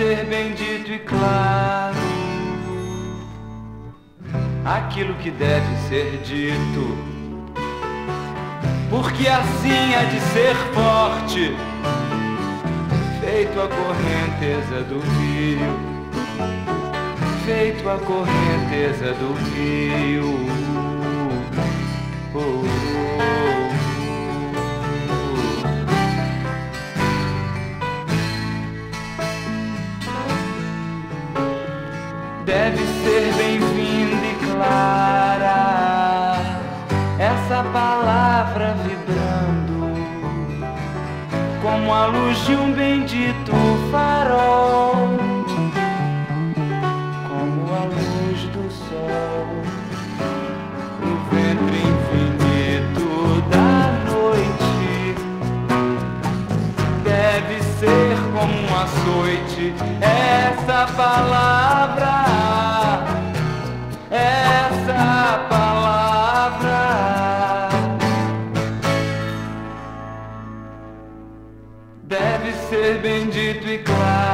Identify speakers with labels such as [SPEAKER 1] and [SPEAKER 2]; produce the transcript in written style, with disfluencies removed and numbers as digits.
[SPEAKER 1] ser bendito e claro aquilo que deve ser dito, porque assim há de ser forte, feito a correnteza do rio, feito a correnteza do rio. Deve ser bem-vinda e clara essa palavra vibrando como a luz de um bendito farol, como a luz do sol no ventre infinito da noite. Deve ser como um açoite essa palavra, essa palavra. Deve ser bendito e claro